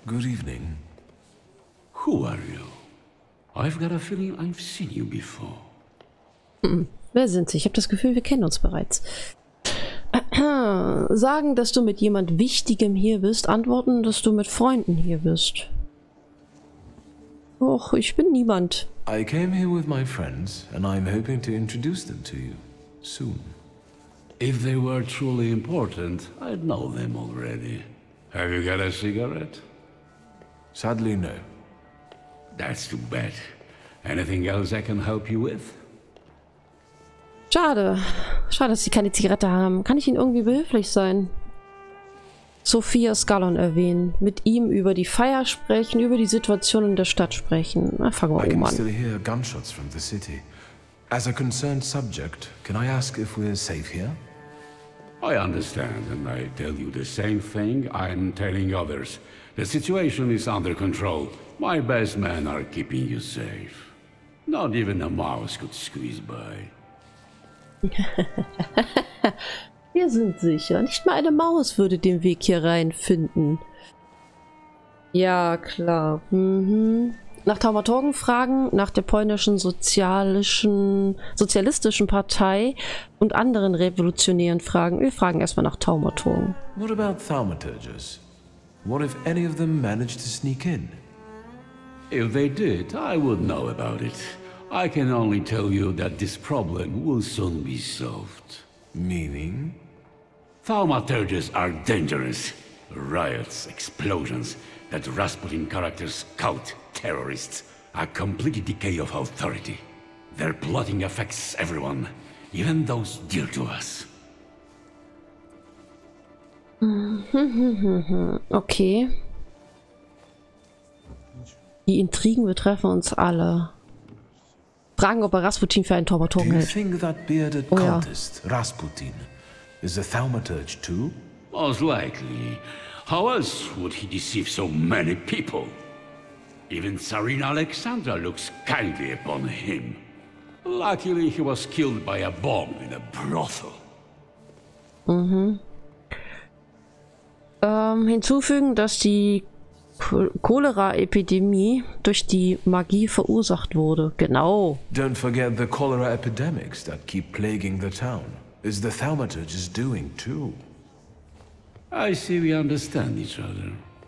Good evening. Who are you? I've got a feeling I've seen you before. Wer sind Sie? Ich habe das Gefühl, wir kennen uns bereits. Sagen, dass du mit jemand Wichtigem hier bist. Antworten, dass du mit Freunden hier bist. Och, ich bin niemand. I came here with my friends, and I'm hoping to introduce them to you soon. If they were truly important, I'd know them already. Have you got a cigarette? Sadly, no. That's too bad. Anything else I can help you with? Schade. Schade, dass sie keine Zigarette haben. Kann ich Ihnen irgendwie behilflich sein? Sophia Scallon erwähnen. Mit ihm über die Feier sprechen, über die Situation in der Stadt sprechen. Na, fangen wir I can oben still an. hear gunshots from the city. As a concerned subject, can I ask if we're safe here? I understand, and I tell you the same thing I'm telling others. The situation is under control. My best men are keeping you safe. Not even a mouse could squeeze by. Wir sind sicher. Nicht mal eine Maus würde den Weg hier reinfinden. Ja, klar. Nach Taumaturgen fragen, nach der polnischen sozialistischen Partei und anderen Revolutionären fragen. Wir fragen erstmal nach Taumaturgen. What about thaumaturges? What if any of them managed to sneak in? If they did, I would know about it. I can only tell you that this problem will soon be solved. Meaning? Thaumaturges are dangerous. Riots, explosions, that Rasputin characters scout terrorists, a complete decay of authority. Their plotting affects everyone, even those dear to us. Okay. Die Intrigen betreffen uns alle. Fragen, ob Rasputin für einen Do Taumaturgen you hält. think that bearded Oh, ja. cultist, Rasputin, is a thaumaturge too? Most likely. How else would he deceive so many people? Even Tsarina Alexandra looks kindly upon him. Luckily, he was killed by a bomb in a brothel. Hinzufügen, dass die Cholera-Epidemie durch die Magie verursacht wurde. Genau. Don't forget the cholera epidemics that keep plaguing the town. Is the thaumaturge's doing too? I see we understand each other.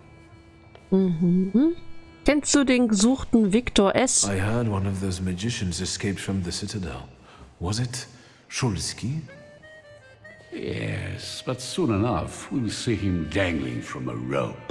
Kennst du den gesuchten Viktor S.? I heard one of those magicians escaped from the citadel. Was it Shulsky? Yes, but soon enough, we'll see him dangling from a rope.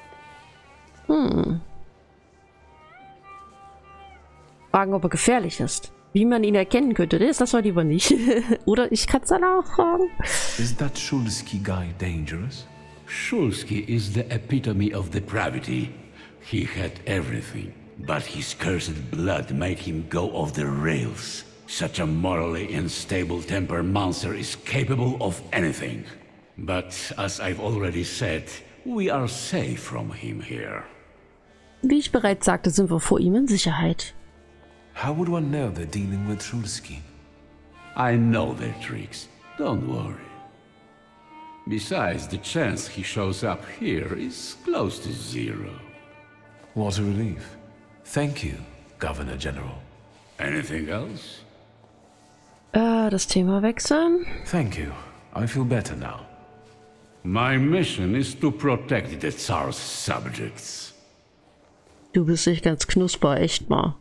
Fragen, ob er gefährlich ist. Wie man ihn erkennen könnte, das war lieber nicht. Oder ich kann es dann auch fragen. Is that Shulsky guy dangerous? Shulsky is the epitome of depravity. He had everything, but his cursed blood made him go off the rails. Such a morally unstable temper monster is capable of anything. But as I've already said, we are safe from him here. Wie ich bereits sagte, sind wir vor ihm in Sicherheit. How would one know they're dealing with Shulsky? I know their tricks, don't worry. Besides, the chance he shows up here is close to zero. What a relief. Thank you, Governor General. Anything else? Das Thema wechseln. Thank you. I feel better now. My mission is to protect the Tsar's subjects. Du bist nicht ganz knusper, echt mal.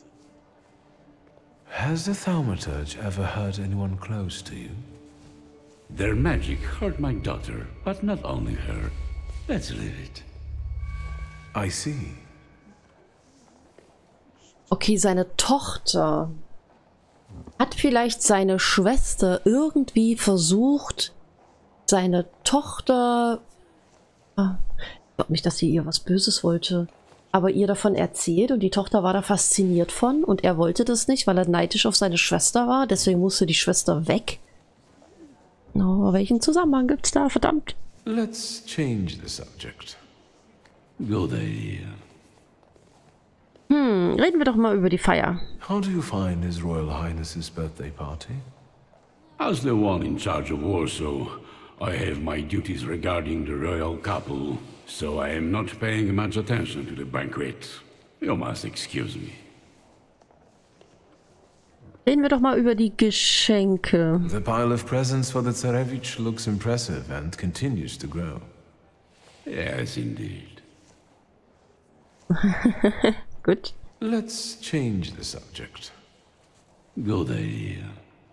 Has the thaumaturge ever hurt anyone close to you? Their magic hurt my daughter, but not only her. Let's leave it. I see. Okay, seine Tochter. Hat vielleicht seine Schwester irgendwie versucht, seine Tochter... Ich glaube nicht, dass sie ihr was Böses wollte. Aber ihr davon erzählt und die Tochter war da fasziniert von und er wollte das nicht, weil er neidisch auf seine Schwester war. Deswegen musste die Schwester weg. Oh, welchen Zusammenhang gibt's da? Verdammt. Let's change the subject. Good idea. Reden wir doch mal über die Feier. How do you find His Royal Highness's birthday party? As the one in charge of Warsaw, I have my duties regarding the royal couple, so I am not paying much attention to the banquet. You must excuse me. Reden wir doch mal über die Geschenke. The pile of presents for the Tsarevich looks impressive and continues to grow. Yes, indeed. Gut. Let's change the subject. Good idea.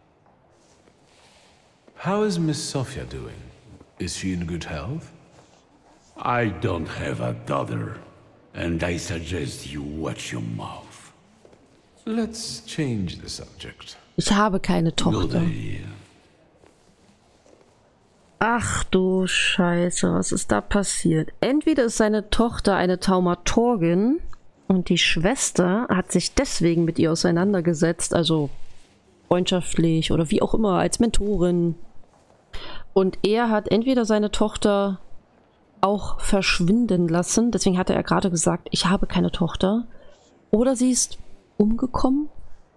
How is Miss Sophia doing? Is she in good health? I don't have a daughter, and I suggest you watch your mouth. Let's change the subject. Ich habe keine Good Tochter. idea. Ach du Scheiße, was ist da passiert? Entweder ist seine Tochter eine Taumaturgin und die Schwester hat sich deswegen mit ihr auseinandergesetzt, also freundschaftlich oder wie auch immer, als Mentorin. Und er hat entweder seine Tochter auch verschwinden lassen, deswegen hatte er gerade gesagt, ich habe keine Tochter, oder sie ist umgekommen.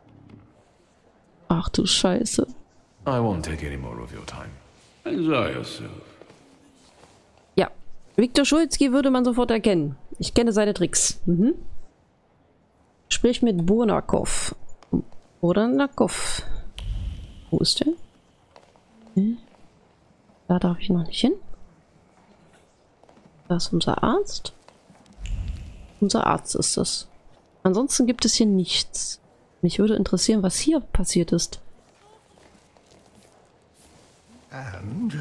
Ach du Scheiße. I won't take any more of your time. Enjoy yourself. Ja, Viktor Schulzki würde man sofort erkennen. Ich kenne seine Tricks. Sprich mit Burnakov. Burnakov. Wo ist der? Da darf ich noch nicht hin. Da ist unser Arzt. Unser Arzt ist das. Ansonsten gibt es hier nichts. Mich würde interessieren, was hier passiert ist. And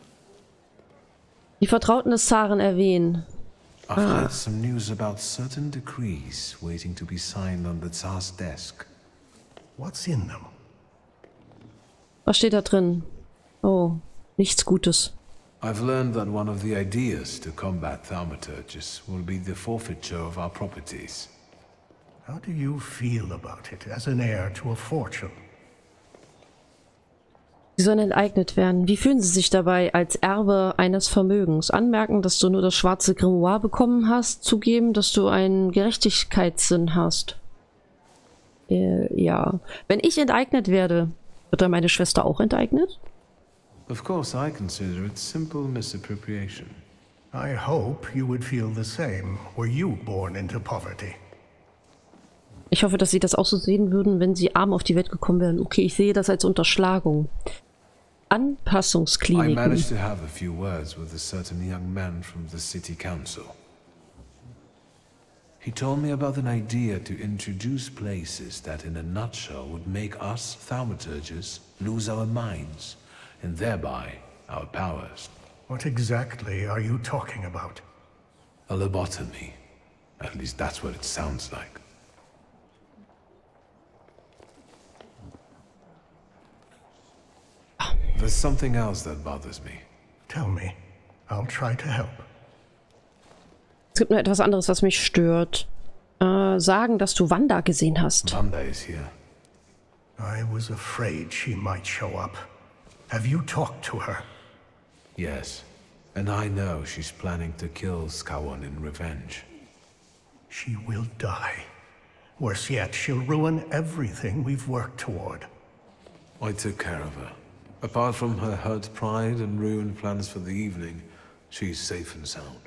Die Vertrauten des Zaren erwähnen. I've heard some news about certain decrees waiting to be signed on the Tsar's desk. what's in them? Was steht da drin? Oh, nichts Gutes. I've learned that one of the ideas to combat thaumaturgus will be the forfeiture of our properties. How do you feel about it as an heir to a fortune? Sie sollen enteignet werden. Wie fühlen Sie sich dabei als Erbe eines Vermögens? Anmerken, dass du nur das schwarze Grimoire bekommen hast. Zugeben, dass du einen Gerechtigkeitssinn hast. Ja. Wenn ich enteignet werde, wird dann meine Schwester auch enteignet? Of course, I consider it simple misappropriation. I hope you would feel the same were you born into poverty. Ich hoffe, dass Sie das auch so sehen würden, wenn Sie arm auf die Welt gekommen wären. Okay, ich sehe das als Unterschlagung. I Anpassungskliniken. managed to have a few words with a certain young man from the city council. He told me about an idea to introduce places that in a nutshell would make us thaumaturges lose our minds, and thereby our powers. What exactly are you talking about? A lobotomy. At least that's what it sounds like. There's something else that bothers me. Tell me. I'll try to help. Es gibt noch etwas anderes, was mich stört. Sagen, dass du Wanda gesehen hast. Vanda is here. I was afraid she might show up. Have you talked to her? Yes. And I know she's planning to kill Skawon in revenge. She will die. Worse yet, she'll ruin everything we've worked toward. I took care of her. Apart from her hurt pride and ruined plans for the evening, she's safe and sound.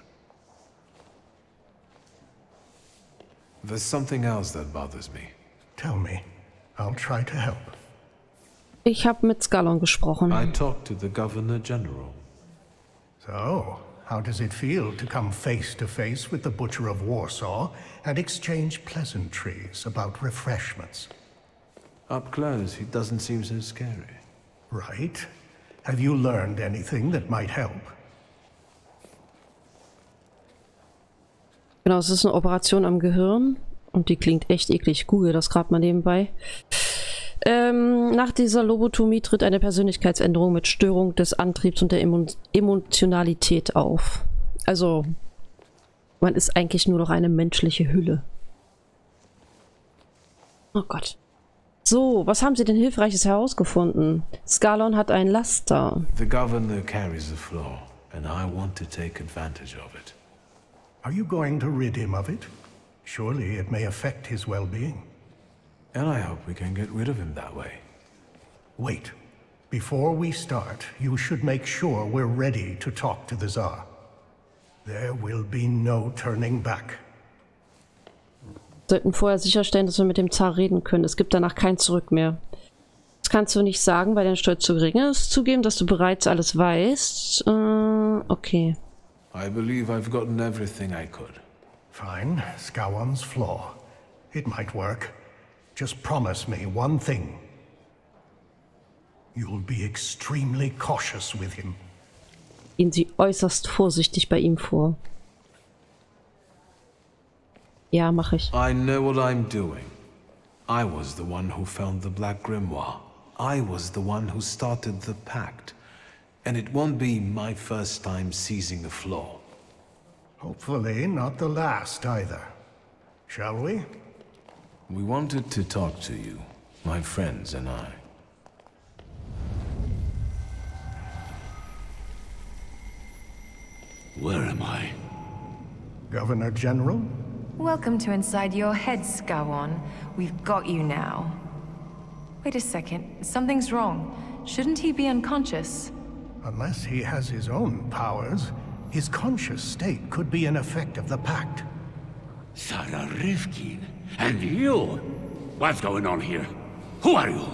There's something else that bothers me. Tell me. I'll try to help. Ich habe mit Skalon gesprochen. I talked to the Governor General. So, how does it feel to come face to face with the Butcher of Warsaw and exchange pleasantries about refreshments? Up close, he doesn't seem so scary. Right. Have you learned anything that might help? Genau, es ist eine Operation am Gehirn und die klingt echt eklig. Google das gerade mal nebenbei. Nach dieser Lobotomie tritt eine Persönlichkeitsänderung mit Störung des Antriebs und der Emotionalität auf. Also, man ist eigentlich nur noch eine menschliche Hülle. Oh Gott. So, was haben Sie denn Hilfreiches herausgefunden? Skalon hat ein Laster. The Governor carries a flaw, and I want to take advantage of it. Are you going to rid him of it? Surely it may affect his well-being. And I hope we can get rid of him that way. Wait. Before we start, you should make sure we're ready to talk to the Tsar. There will be no turning back. Wir sollten vorher sicherstellen, dass wir mit dem Zar reden können. Es gibt danach kein Zurück mehr. Das kannst du nicht sagen, weil dein Stolz zu gering ist. Zugeben, dass du bereits alles weißt. Okay. I believe I've gotten everything I could. Fine, Scowan's flaw. It might work. Just promise me one thing. You'll be extremely cautious with him. Gehen Sie äußerst vorsichtig bei ihm vor. Ja, mache ich. I know what I'm doing. I was the one who found the Black Grimoire. I was the one who started the pact. And it won't be my first time seizing a flaw. Hopefully not the last either. Shall we? We wanted to talk to you, my friends and I. Where am I? Governor General? Welcome to inside your head, Scowan. We've got you now. Wait a second. Something's wrong. Shouldn't he be unconscious? Unless he has his own powers, his conscious state could be an effect of the pact. Sarah Rifkin. And you? What's going on here? Who are you?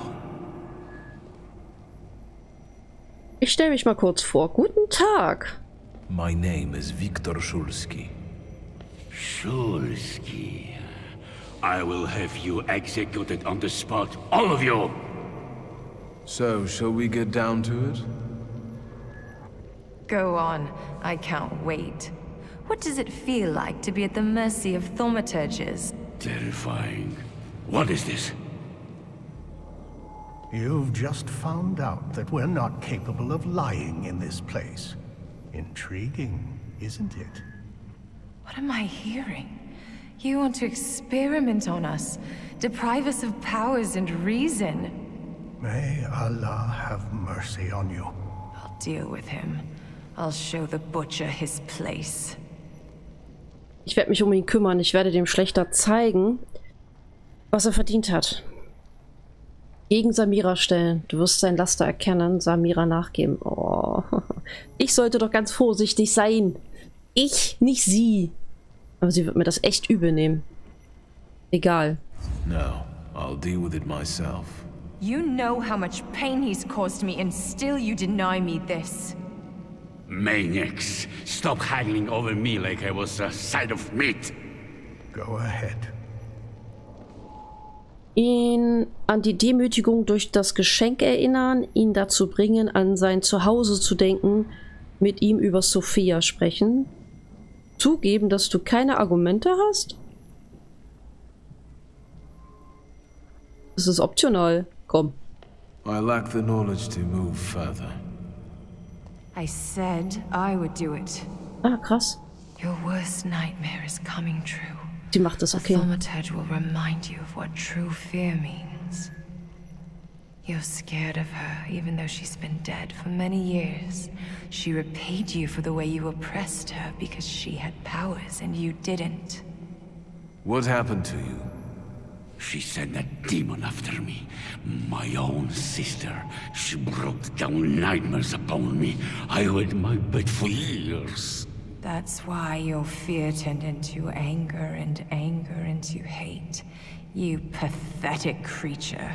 Ich stelle mich mal kurz vor. Guten Tag. My name is Viktor Shulsky. Shulsky. I will have you executed on the spot, all of you! So, shall we get down to it? Go on. I can't wait. What does it feel like to be at the mercy of thaumaturges? Terrifying. What is this? You've just found out that we're not capable of lying in this place. Intriguing, isn't it? What am I hearing? You want to experiment on us, deprive us of powers and reason. May Allah have mercy on you. I'll deal with him. I'll show the Butcher his place. Ich werde mich um ihn kümmern. Ich werde dem Schlechter zeigen, was er verdient hat. Gegen Samira stellen. Du wirst sein Laster erkennen, Samira nachgeben. Oh. Ich sollte doch ganz vorsichtig sein. Ich, nicht sie. Aber sie wird mir das echt übel nehmen. Egal. No, I'll deal with it myself. You know how much pain he's caused me, and still you deny me this. Maniacs! Stop haggling over me like I was a side of meat! Go ahead. Ihn an die Demütigung durch das Geschenk erinnern, ihn dazu bringen, an sein Zuhause zu denken, mit ihm über Sophia sprechen, zugeben, dass du keine Argumente hast? Das ist optional. Komm. I lack the knowledge to move further. I said I would do it. Ah, krass. Your worst nightmare is coming true. Sie macht das, The okay. thaumaturge will remind you of what true fear means. You're scared of her, even though she's been dead for many years. She repaid you for the way you oppressed her because she had powers and you didn't. What happened to you? She sent a demon after me. My own sister. She brought down nightmares upon me. I wet my bed for years. That's why your fear turned into anger and anger into hate. You pathetic creature.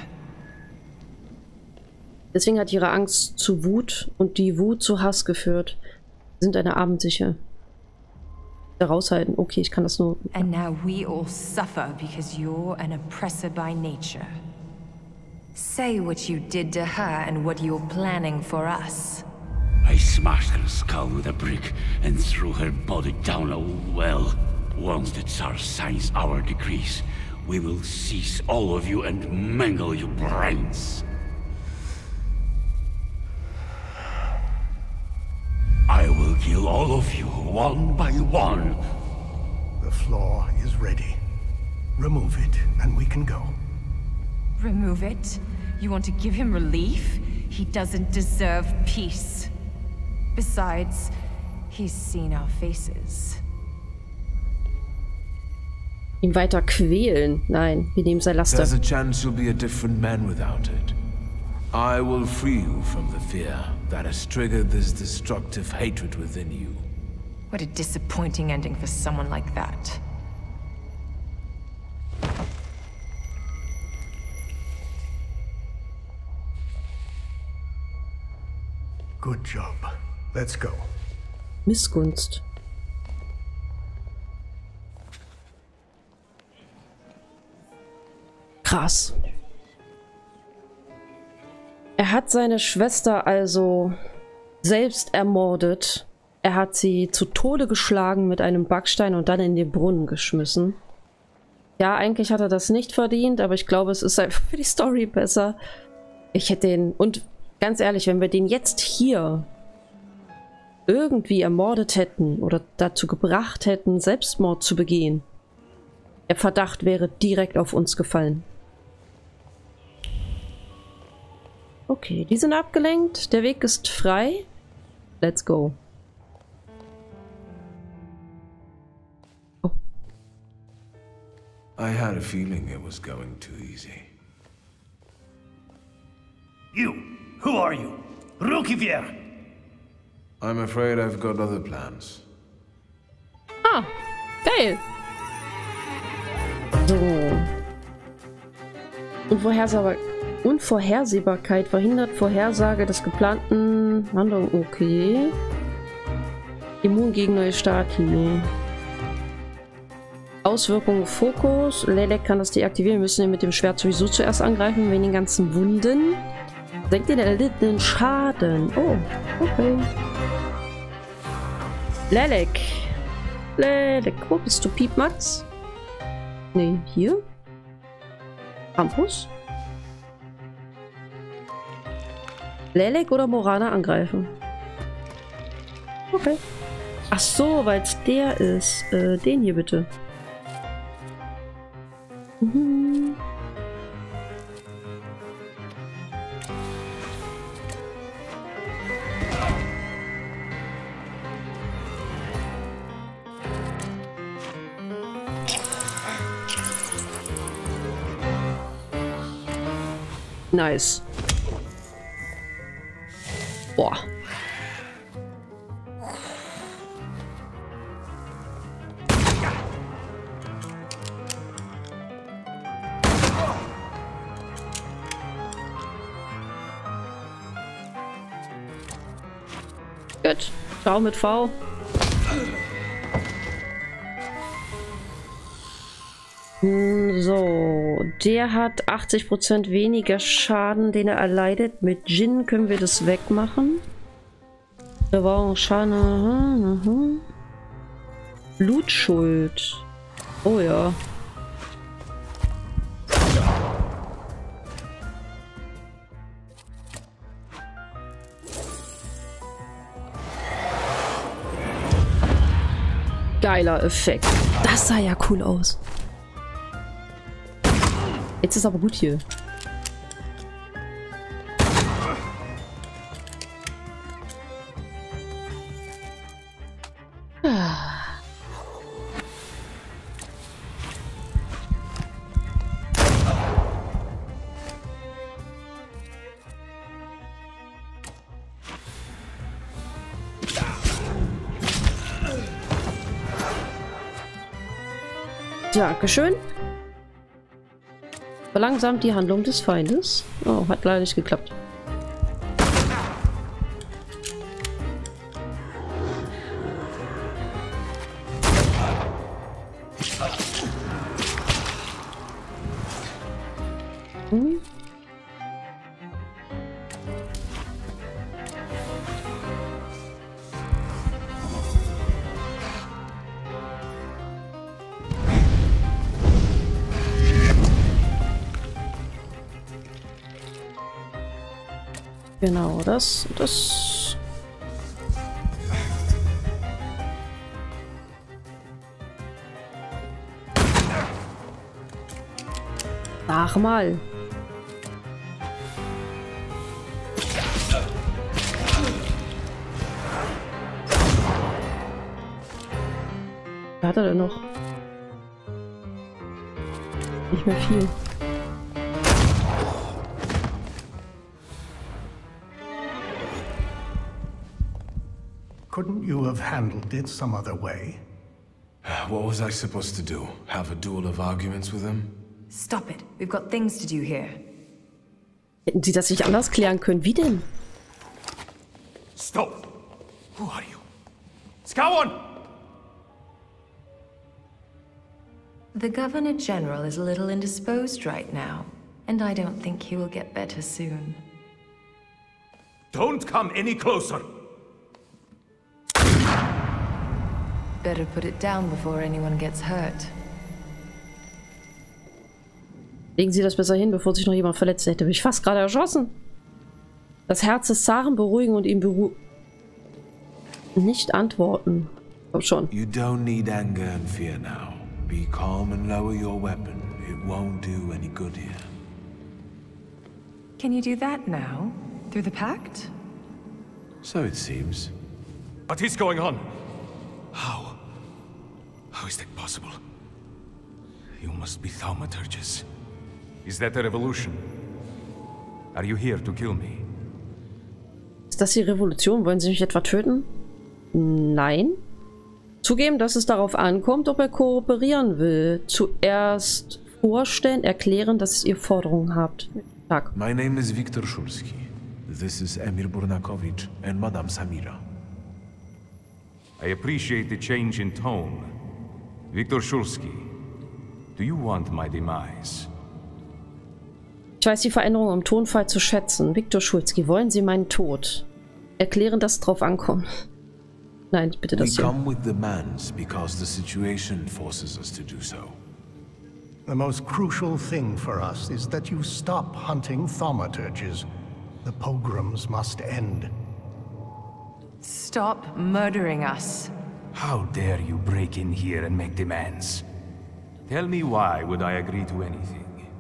Deswegen hat ihre Angst zu Wut und die Wut zu Hass geführt. Sie sind eine Abendsiche. Raushalten. Okay, ich kann das nur... And now we all suffer because you're an oppressor by nature. Say what you did to her and what you're planning for us. I smashed her skull with a brick and threw her body down a well. Once the Tsar signs our decrees, we will seize all of you and mangle your brains. I will kill all of you, one by one. The flaw is ready. Remove it, and we can go. Remove it? You want to give him relief? He doesn't deserve peace. Besides, he's seen our faces. Ihn weiter quälen. Nein, wir nehmen sein Laster. There's a chance you'll be a different man without it. I will free you from the fear that has triggered this destructive hatred within you. What a disappointing ending for someone like that. Good job. Let's go. Missgunst. Krass. Er hat seine Schwester also selbst ermordet. Er hat sie zu Tode geschlagen mit einem Backstein und dann in den Brunnen geschmissen. Ja, eigentlich hat er das nicht verdient, aber ich glaube, es ist einfach für die Story besser. Ich hätte den... Und ganz ehrlich, wenn wir den jetzt hier irgendwie ermordet hätten oder dazu gebracht hätten, Selbstmord zu begehen, der Verdacht wäre direkt auf uns gefallen. Okay, die sind abgelenkt. Der Weg ist frei. Let's go. Oh. I had a feeling it was going too easy. You! Who are you? Rukivier! I'm afraid I've got other plans. Ah, geil. So. Unvorhersehbarkeit verhindert Vorhersage des geplanten Handlungen. Okay. Immun gegen neue Stati. Auswirkungen Fokus. Lelek kann das deaktivieren. Wir müssen ihn mit dem Schwert sowieso zuerst angreifen, wegen den ganzen Wunden. Senkt den erlittenen Schaden. Oh, okay. Lelek. Lelek. Wo bist du, Piepmatz? Nee, hier? Campus? Lelek oder Morana angreifen? Okay. Ach so, weil es der ist. Den hier bitte. Mhm. Nice. Boah. Gut. Ciao mit V. So, der hat 80% weniger Schaden, den er erleidet. Mit Jin können wir das wegmachen. Da war auch Schaden. Blutschuld. Oh ja. Geiler Effekt. Das sah ja cool aus. Jetzt ist aber gut hier. Dankeschön. Verlangsamt die Handlung des Feindes. Oh, hat leider nicht geklappt. Hm? Genau, das. Ach mal. Was hat er denn noch? Nicht mehr viel. Couldn't you have handled it some other way? What was I supposed to do? Have a duel of arguments with him? Stop it. We've got things to do here. Hätten sie das nicht anders klären können? Wie denn? Stop! Who are you? Scowan! The Governor General is a little indisposed right now, and I don't think he will get better soon. Don't come any closer! Better put it down before anyone gets hurt. Legen Sie das besser hin, bevor sich noch jemand verletzt hätte. Bin ich fast gerade erschossen. Das Herz des Zaren beruhigen und ihm nicht antworten. Komm schon. You don't need anger and fear now. Be calm and lower your weapon. It won't do any good here. Can you do that now? Through the pact? So it seems. What is going on? How? How is that possible? You must be thaumaturges. Is that a revolution? Are you here to kill me? Ist das die Revolution? Wollen Sie mich etwa töten? Nein. Zugeben, dass es darauf ankommt, ob er kooperieren will. Zuerst vorstellen, erklären, dass ihr Forderungen habt. Tag. My name is Viktor Shulski. This is Emir Burnakovich and Madame Samira. I appreciate the change in tone. Viktor Shulski, do you want my demise? Ich weiß die Veränderung im Tonfall zu schätzen. Viktor Schulski, wollen Sie meinen Tod? Erklären, dass es drauf ankommt. Nein, bitte das We hier. come with demands because the situation forces us to do so. The most crucial thing for us is that you stop hunting thaumaturges. The pogroms must end. Stop murdering us. How dare you break in here and make demands? Tell me why would I agree to anything?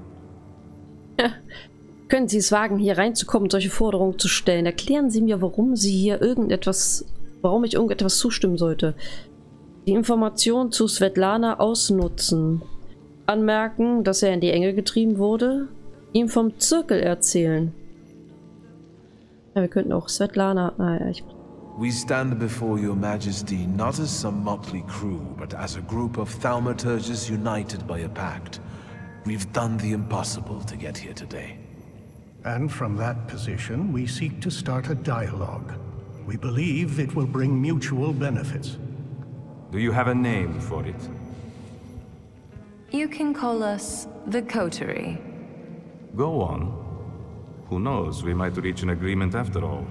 Können Sie es wagen, hier reinzukommen und solche Forderungen zu stellen? Erklären Sie mir, warum Sie hier warum ich irgendetwas zustimmen sollte. Die Information zu Svetlana ausnutzen. Anmerken, dass er in die Enge getrieben wurde. Ihm vom Zirkel erzählen. Ja, wir könnten auch Svetlana... We stand before your majesty not as some motley crew, but as a group of thaumaturges united by a pact. We've done the impossible to get here today. And from that position, we seek to start a dialogue. We believe it will bring mutual benefits. Do you have a name for it? You can call us the Coterie. Go on. Who knows, we might reach an agreement after all.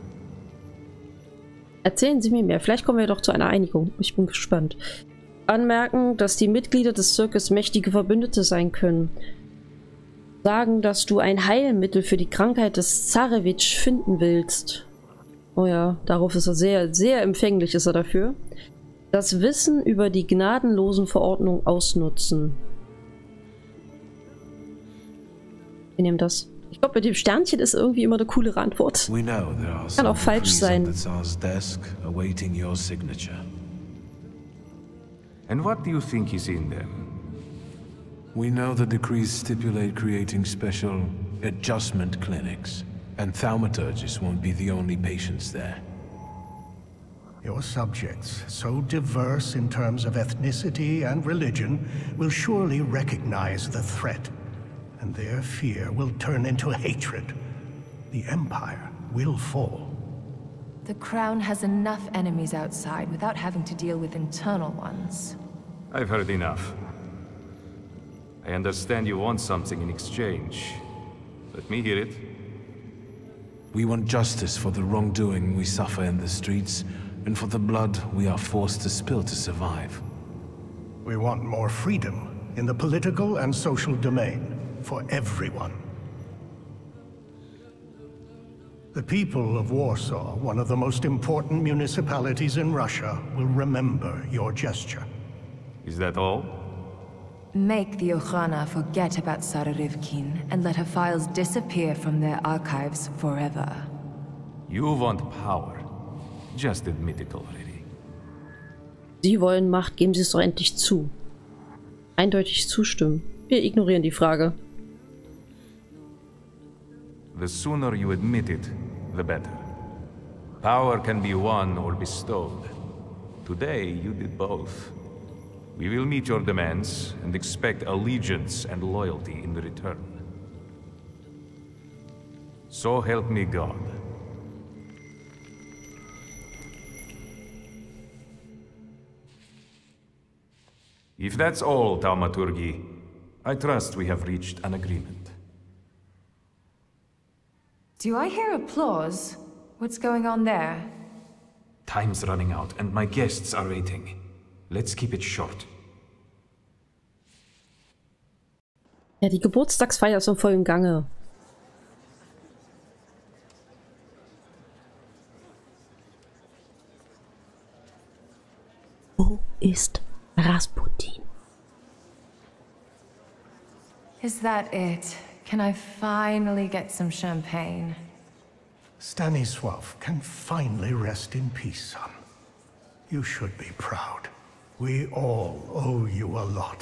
Erzählen Sie mir mehr. Vielleicht kommen wir doch zu einer Einigung. Ich bin gespannt. Anmerken, dass die Mitglieder des Zirkus mächtige Verbündete sein können. Sagen, dass du ein Heilmittel für die Krankheit des Zarewitsch finden willst. Oh ja, darauf ist er sehr, sehr empfänglich ist er dafür. Das Wissen über die gnadenlosen Verordnungen ausnutzen. Wir nehmen das. Ich glaube, mit dem Sternchen ist irgendwie immer eine coolere Antwort. Kann auch falsch sein. And what do you think is in them? We know the decrees stipulate creating special adjustment clinics, and thaumaturges won't be the only patients there. Your subjects, so diverse in terms of ethnicity and religion, will surely recognize the threat, and their fear will turn into hatred. The Empire will fall. The Crown has enough enemies outside without having to deal with internal ones. I've heard enough. I understand you want something in exchange. Let me hear it. We want justice for the wrongdoing we suffer in the streets, and for the blood we are forced to spill to survive. We want more freedom in the political and social domain for everyone. The people of Warsaw, one of the most important municipalities in Russia, will remember your gesture. Is that all? Make the Okhrana forget about Sara Rivkin and let her files disappear from their archives forever. You want power. Just admit it already. Sie wollen Macht, geben Sie es doch endlich zu. Eindeutig zustimmen. Wir ignorieren die Frage. The sooner you admit it, the better. Power can be won or bestowed. Today, you did both. We will meet your demands and expect allegiance and loyalty in return. So help me God. If that's all, Thaumaturgi, I trust we have reached an agreement. Do I hear applause? What's going on there? Time's running out, and my guests are waiting. Let's keep it short. Ja, die Geburtstagsfeier ist im vollen Gange. Wo ist Rasputin? Is that it? Can I finally get some champagne? Stanisław can finally rest in peace, son. You should be proud. We all owe you a lot.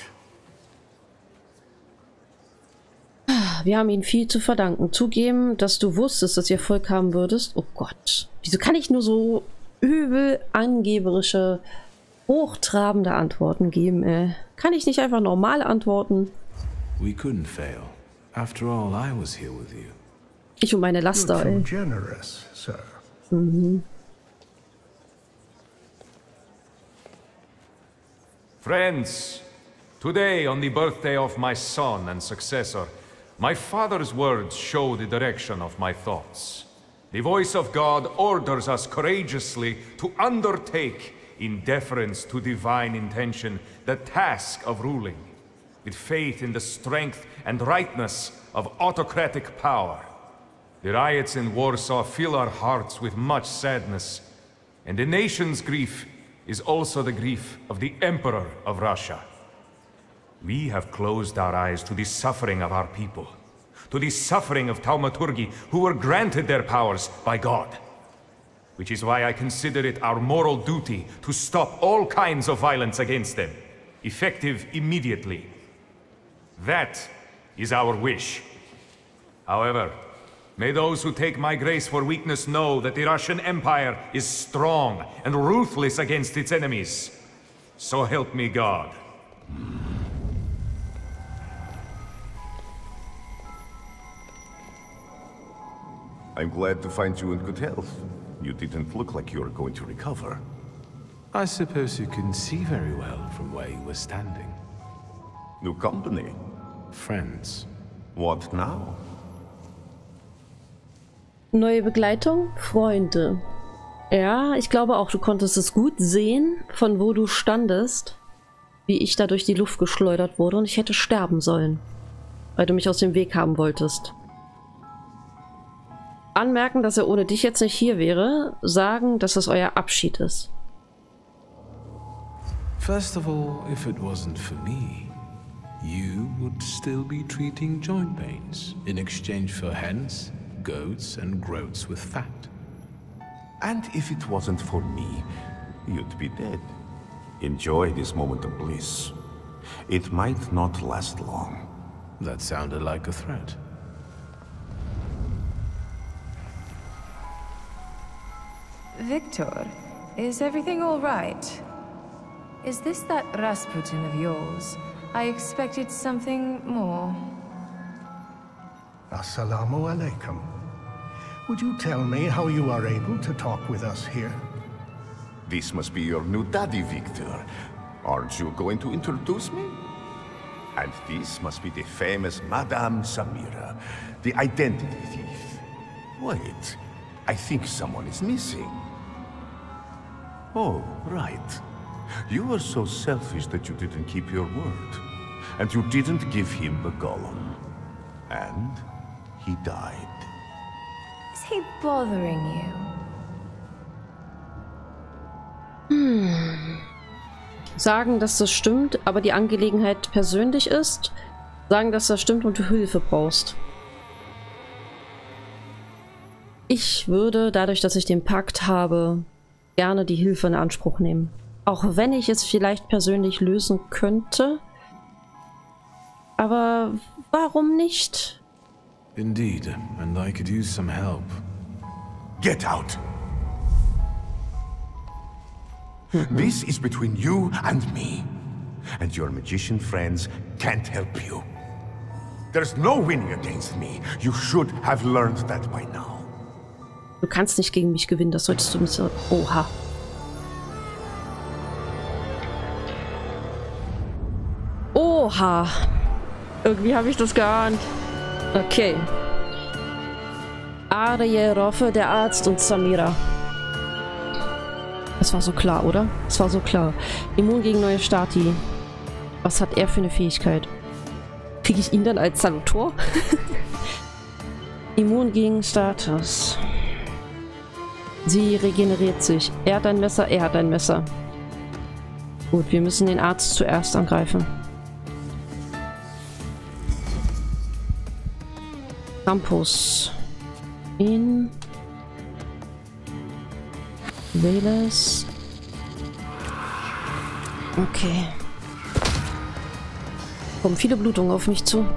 Wir haben ihnen viel zu verdanken. Zugeben, dass du wusstest, dass ihr Erfolg haben würdest. Oh Gott. Wieso kann ich nur so übel angeberische, hochtrabende Antworten geben, ey? Kann ich nicht einfach normal antworten? We couldn't fail. After all, I was here with you. Ich und meine Laster, You're ey. too generous, sir. Friends, today on the birthday of my son and successor, my father's words show the direction of my thoughts. The voice of God orders us courageously to undertake, in deference to divine intention, the task of ruling, with faith in the strength and rightness of autocratic power. The riots in Warsaw fill our hearts with much sadness, and the nation's grief is also the grief of the Emperor of Russia. We have closed our eyes to the suffering of our people, to the suffering of Thaumaturgi, who were granted their powers by God. Which is why I consider it our moral duty to stop all kinds of violence against them, effective immediately. That is our wish. However, may those who take my grace for weakness know that the Russian Empire is strong and ruthless against its enemies. So help me God. I'm glad to find you in good health. You didn't look like you were going to recover. I suppose you couldn't see very well from where you were standing. New company. Friends. What now? Neue Begleitung? Freunde. Ja, ich glaube auch, du konntest es gut sehen, von wo du standest, wie ich da durch die Luft geschleudert wurde und ich hätte sterben sollen, weil du mich aus dem Weg haben wolltest. Anmerken, dass er ohne dich jetzt nicht hier wäre, sagen, dass das euer Abschied ist. First of all, if it wasn't for me, you would still be treating joint pains in exchange for hens, goats and groats with fat. And if it wasn't for me, you'd be dead. Enjoy this moment of bliss. It might not last long. That sounded like a threat. Victor, is everything all right? Is this that Rasputin of yours? I expected something more. Assalamu alaikum. Would you tell me how you are able to talk with us here? This must be your new daddy, Victor. Aren't you going to introduce me? And this must be the famous Madame Samira, the identity thief. Wait, I think someone is missing. Oh, right. You were so selfish that you didn't keep your word. And you didn't give him the golem. And he died. Is he bothering you? Sagen, dass das stimmt, aber die Angelegenheit persönlich ist. Sagen, dass das stimmt und du Hilfe brauchst. Ich würde, dadurch, dass ich den Pakt habe, gerne die Hilfe in Anspruch nehmen. Auch wenn ich es vielleicht persönlich lösen könnte. Aber warum nicht? Indeed, and I could use some help. Get out! This is between you and me. And your magician friends can't help you. There's no winning against me. You should have learned that by now. Du kannst nicht gegen mich gewinnen, das solltest du nicht. Oha. Oha. Irgendwie habe ich das geahnt. Okay. Arjeroffe, der Arzt und Samira. Es war so klar, oder? Es war so klar. Immun gegen neue Stati. Was hat er für eine Fähigkeit? Kriege ich ihn dann als Salutor? Immun gegen Status. Sie regeneriert sich. Er hat ein Messer, er hat ein Messer. Gut, wir müssen den Arzt zuerst angreifen. Campus. In. Veles. Okay. Kommen viele Blutungen auf mich zu.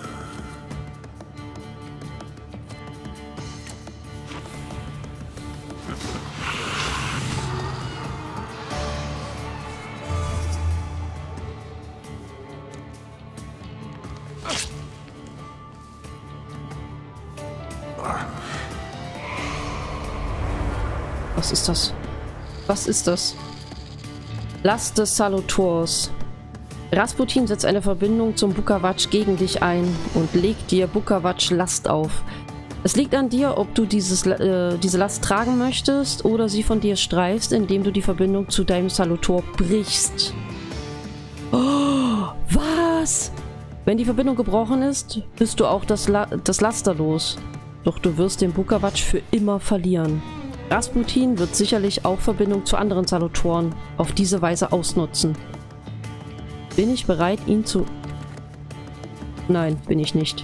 Was ist das? Was ist das? Last des Salutors. Rasputin setzt eine Verbindung zum Bukawatsch gegen dich ein und legt dir Bukawatsch Last auf. Es liegt an dir, ob du diese Last tragen möchtest oder sie von dir streifst, indem du die Verbindung zu deinem Salutor brichst. Oh, was? Wenn die Verbindung gebrochen ist, bist du auch das Laster los. Doch du wirst den Bukawatsch für immer verlieren. Rasputin wird sicherlich auch Verbindung zu anderen Salutoren auf diese Weise ausnutzen. Bin ich bereit, ihn zu... Nein, bin ich nicht.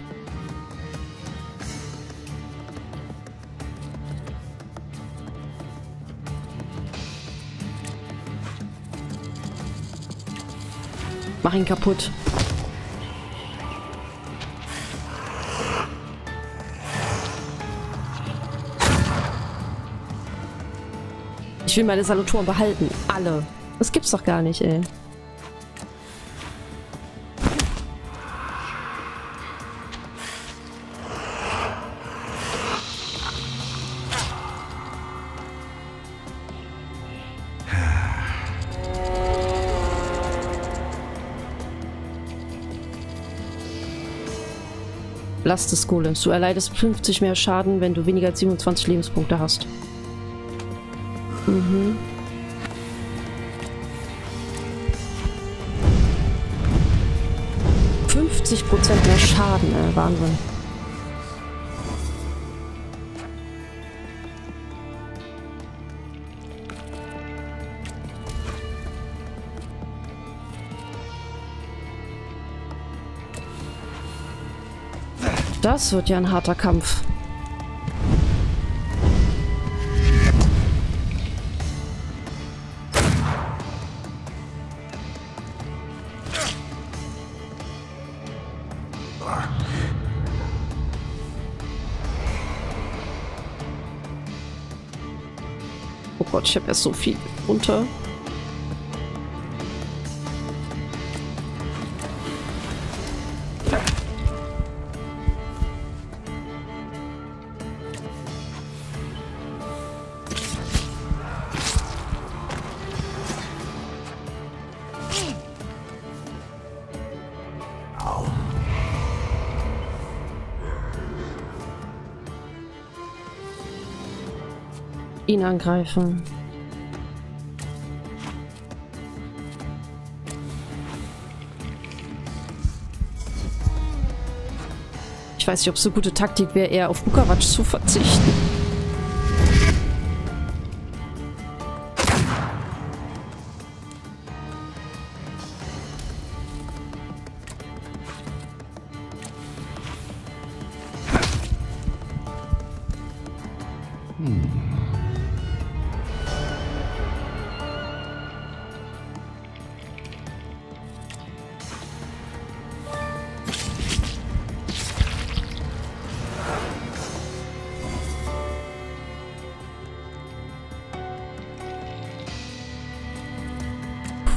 Mach ihn kaputt. Ich will meine Salutoren behalten. Alle. Das gibt's doch gar nicht, ey. Last des Golems. Du erleidest 50 mehr Schaden, wenn du weniger als 27 Lebenspunkte hast. Mhm. %50 mehr Schaden, Wahnsinn. Das wird ja ein harter Kampf. Oh Gott, ich habe ja so viel runter. Ihn angreifen. Ich weiß nicht, ob es eine gute Taktik wäre, eher auf Bukawatsch zu verzichten.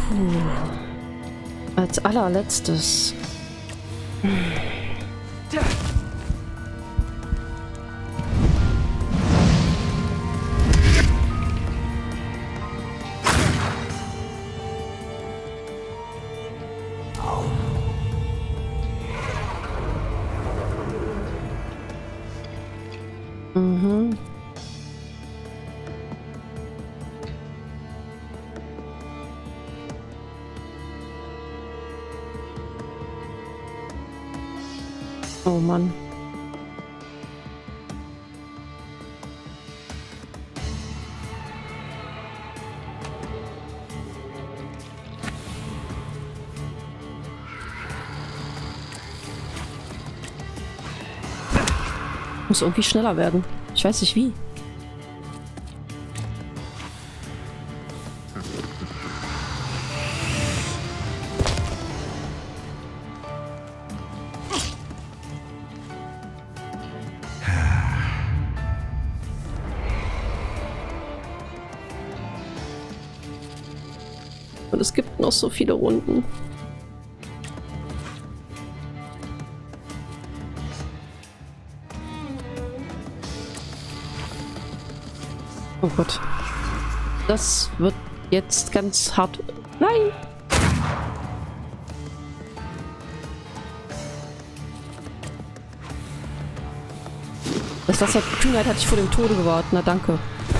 Als allerletztes. Mhm. Oh Mann. Muss irgendwie schneller werden. Ich weiß nicht wie. Und es gibt noch so viele Runden. Oh Gott. Das wird jetzt ganz hart. Nein! Dass das ja Kühnheit hatte ich vor dem Tode gewahrt. Na danke.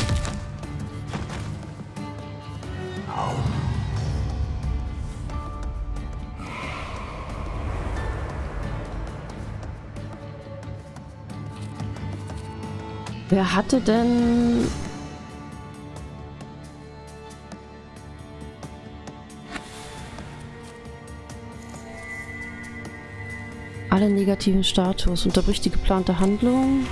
Wer hatte denn... alle negativen Status, unterbricht die geplante Handlung.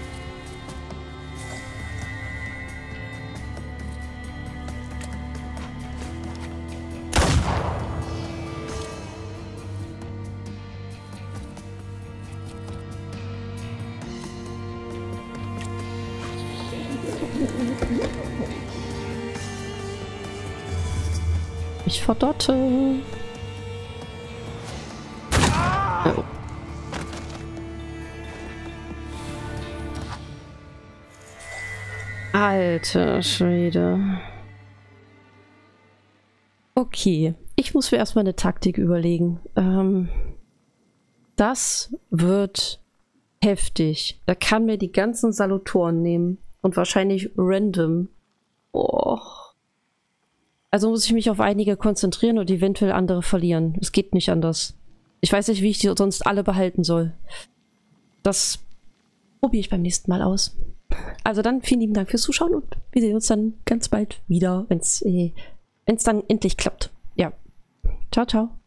Ich verdotte. Oh. Alter Schwede. Okay, ich muss mir erstmal eine Taktik überlegen. Das wird heftig. Da kann mir die ganzen Salutoren nehmen. Und wahrscheinlich random. Oh. Also muss ich mich auf einige konzentrieren und eventuell andere verlieren. Es geht nicht anders. Ich weiß nicht, wie ich die sonst alle behalten soll. Das probiere ich beim nächsten Mal aus. Also dann vielen lieben Dank fürs Zuschauen und wir sehen uns dann ganz bald wieder, wenn es dann endlich klappt. Ja. Ciao, ciao.